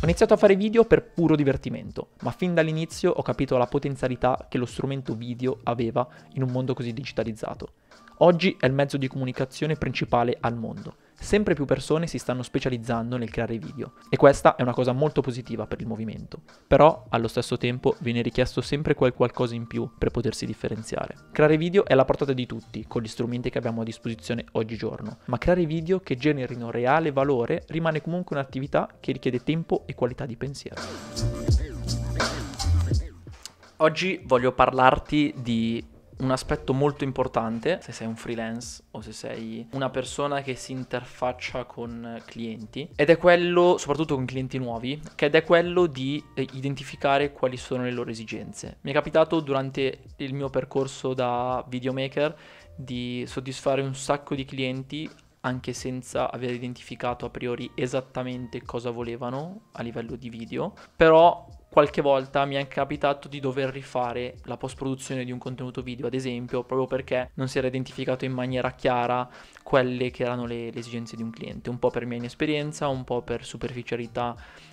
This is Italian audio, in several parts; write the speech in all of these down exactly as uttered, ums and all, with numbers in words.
iniziato a fare video per puro divertimento, ma fin dall'inizio ho capito la potenzialità che lo strumento video aveva in un mondo così digitalizzato. Oggi è il mezzo di comunicazione principale al mondo. Sempre più persone si stanno specializzando nel creare video e questa è una cosa molto positiva per il movimento. Però, allo stesso tempo, viene richiesto sempre quel qualcosa in più per potersi differenziare. Creare video è alla portata di tutti, con gli strumenti che abbiamo a disposizione oggigiorno, ma creare video che generino reale valore rimane comunque un'attività che richiede tempo e qualità di pensiero. Oggi voglio parlarti di un aspetto molto importante se sei un freelance o se sei una persona che si interfaccia con clienti, ed è quello, soprattutto con clienti nuovi, che ed è quello di eh, identificare quali sono le loro esigenze. Mi è capitato durante il mio percorso da videomaker di soddisfare un sacco di clienti anche senza aver identificato a priori esattamente cosa volevano a livello di video, però qualche volta mi è capitato di dover rifare la post-produzione di un contenuto video, ad esempio, proprio perché non si era identificato in maniera chiara quelle che erano le, le esigenze di un cliente, un po' per mia inesperienza, un po' per superficialità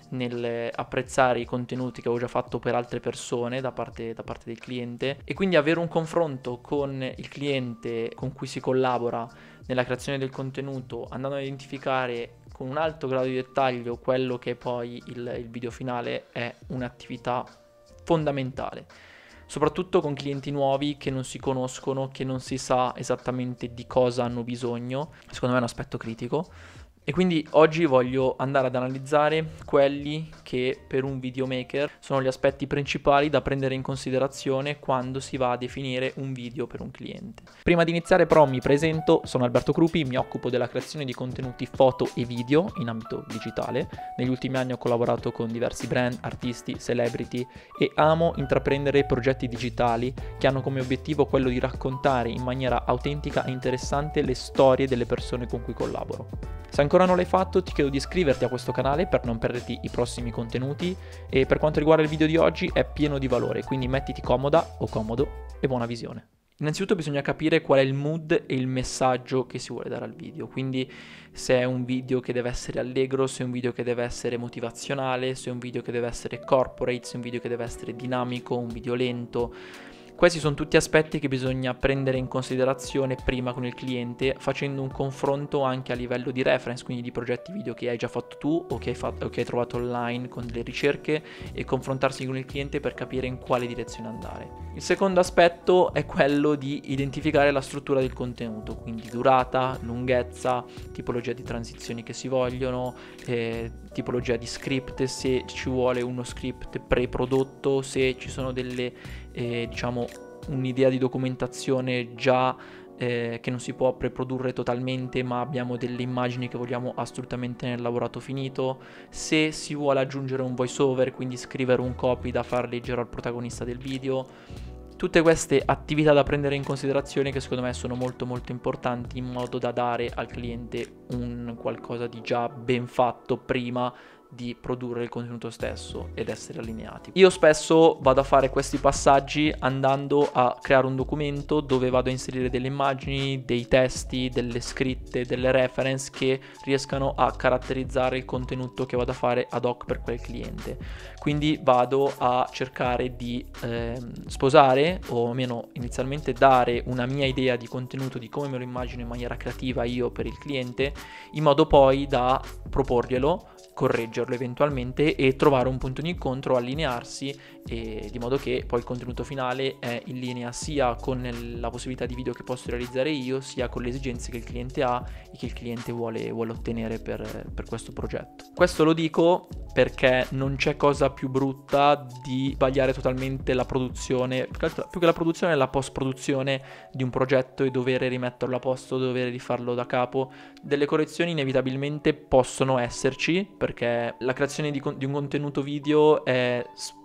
nel apprezzare i contenuti che avevo già fatto per altre persone da parte, da parte del cliente, e quindi avere un confronto con il cliente con cui si collabora nella creazione del contenuto, andando a identificare con un alto grado di dettaglio quello che poi il, il video finale, è un'attività fondamentale, soprattutto con clienti nuovi che non si conoscono, che non si sa esattamente di cosa hanno bisogno. Secondo me è un aspetto critico. E quindi oggi voglio andare ad analizzare quelli che per un videomaker sono gli aspetti principali da prendere in considerazione quando si va a definire un video per un cliente. Prima di iniziare però mi presento, sono Alberto Crupi, mi occupo della creazione di contenuti foto e video in ambito digitale. Negli ultimi anni ho collaborato con diversi brand, artisti, celebrity e amo intraprendere progetti digitali che hanno come obiettivo quello di raccontare in maniera autentica e interessante le storie delle persone con cui collaboro. Se ancora non l'hai fatto, ti chiedo di iscriverti a questo canale per non perderti i prossimi contenuti, e per quanto riguarda il video di oggi è pieno di valore, quindi mettiti comoda o comodo e buona visione. Innanzitutto bisogna capire qual è il mood e il messaggio che si vuole dare al video, quindi se è un video che deve essere allegro, se è un video che deve essere motivazionale, se è un video che deve essere corporate, se è un video che deve essere dinamico, un video lento. Questi sono tutti aspetti che bisogna prendere in considerazione prima con il cliente, facendo un confronto anche a livello di reference, quindi di progetti video che hai già fatto tu o che hai, fatto, o che hai trovato online con delle ricerche, e confrontarsi con il cliente per capire in quale direzione andare. Il secondo aspetto è quello di identificare la struttura del contenuto, quindi durata, lunghezza, tipologia di transizioni che si vogliono, eh, tipologia di script, se ci vuole uno script pre-prodotto, se ci sono delle Eh, diciamo un'idea di documentazione già eh, che non si può preprodurre totalmente, ma abbiamo delle immagini che vogliamo assolutamente nel lavorato finito, se si vuole aggiungere un voice over, quindi scrivere un copy da far leggere al protagonista del video. Tutte queste attività da prendere in considerazione che secondo me sono molto molto importanti, in modo da dare al cliente un qualcosa di già ben fatto prima di produrre il contenuto stesso ed essere allineati. Io spesso vado a fare questi passaggi andando a creare un documento dove vado a inserire delle immagini, dei testi, delle scritte, delle reference che riescano a caratterizzare il contenuto che vado a fare ad hoc per quel cliente. Quindi vado a cercare di eh, sposare, o almeno inizialmente dare una mia idea di contenuto, di come me lo immagino in maniera creativa io per il cliente, in modo poi da proporglielo, correggerlo eventualmente e trovare un punto di incontro, allinearsi, e di modo che poi il contenuto finale è in linea sia con la possibilità di video che posso realizzare io, sia con le esigenze che il cliente ha e che il cliente vuole, vuole ottenere per, per questo progetto. Questo lo dico perché non c'è cosa più brutta di sbagliare totalmente la produzione, più che, altro, più che la produzione la post-produzione di un progetto, e dover rimetterlo a posto, dover rifarlo da capo. Delle correzioni inevitabilmente possono esserci, perché la creazione di, di un contenuto video è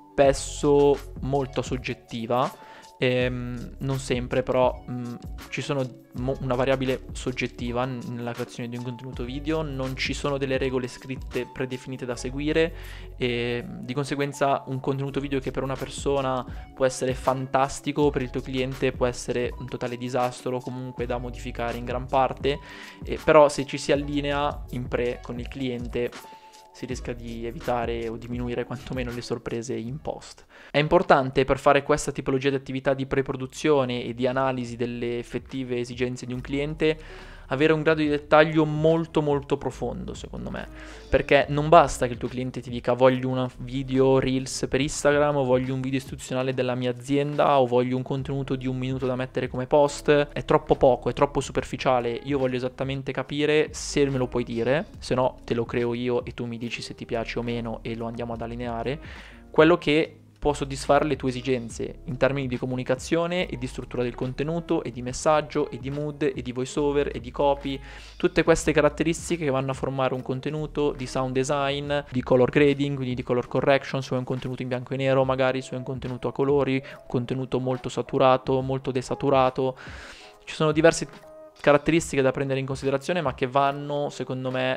spesso molto soggettiva. Ehm, non sempre, però mh, ci sono mo- una variabile soggettiva n- nella creazione di un contenuto video, non ci sono delle regole scritte predefinite da seguire, e di conseguenza un contenuto video che per una persona può essere fantastico, per il tuo cliente può essere un totale disastro, comunque da modificare in gran parte. Eh, però se ci si allinea in pre con il cliente, si rischia di evitare o diminuire quantomeno le sorprese in post. È importante per fare questa tipologia di attività di pre-produzione e di analisi delle effettive esigenze di un cliente avere un grado di dettaglio molto molto profondo, secondo me, perché non basta che il tuo cliente ti dica voglio un video Reels per Instagram, o voglio un video istituzionale della mia azienda, o voglio un contenuto di un minuto da mettere come post. È troppo poco, è troppo superficiale. Io voglio esattamente capire se me lo puoi dire, se no te lo creo io e tu mi dici se ti piace o meno e lo andiamo ad allineare, quello che può soddisfare le tue esigenze in termini di comunicazione e di struttura del contenuto e di messaggio e di mood e di voiceover e di copy, tutte queste caratteristiche che vanno a formare un contenuto di sound design, di color grading, quindi di color correction, se vuoi un contenuto in bianco e nero, magari se vuoi un contenuto a colori, un contenuto molto saturato, molto desaturato. Ci sono diverse caratteristiche da prendere in considerazione, ma che vanno, secondo me,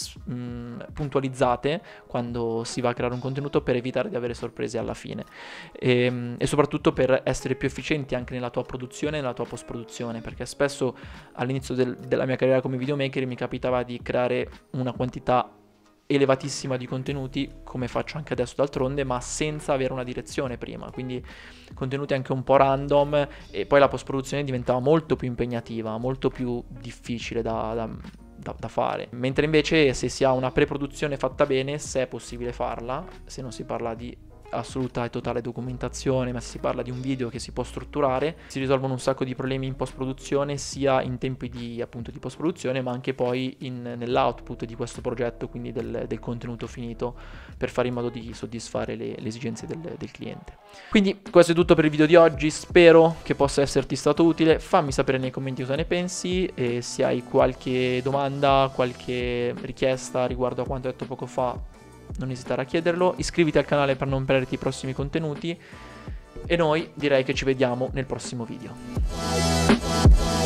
puntualizzate quando si va a creare un contenuto, per evitare di avere sorprese alla fine e, e soprattutto per essere più efficienti anche nella tua produzione e nella tua post produzione, perché spesso all'inizio del, della mia carriera come videomaker mi capitava di creare una quantità elevatissima di contenuti, come faccio anche adesso d'altronde, ma senza avere una direzione prima, quindi contenuti anche un po' random, e poi la post produzione diventava molto più impegnativa, molto più difficile da, da Da, da fare, mentre invece se si ha una pre-produzione fatta bene, se è possibile farla, se non si parla di assoluta e totale documentazione, ma se si parla di un video che si può strutturare, si risolvono un sacco di problemi in post produzione, sia in tempi di appunto di post produzione, ma anche poi in, nell'output di questo progetto, quindi del, del contenuto finito, per fare in modo di soddisfare le, le esigenze del, del cliente. Quindi questo è tutto per il video di oggi, spero che possa esserti stato utile. Fammi sapere nei commenti cosa ne pensi, e se hai qualche domanda, qualche richiesta riguardo a quanto detto poco fa, non esitare a chiederlo. Iscriviti al canale per non perderti i prossimi contenuti, e noi direi che ci vediamo nel prossimo video.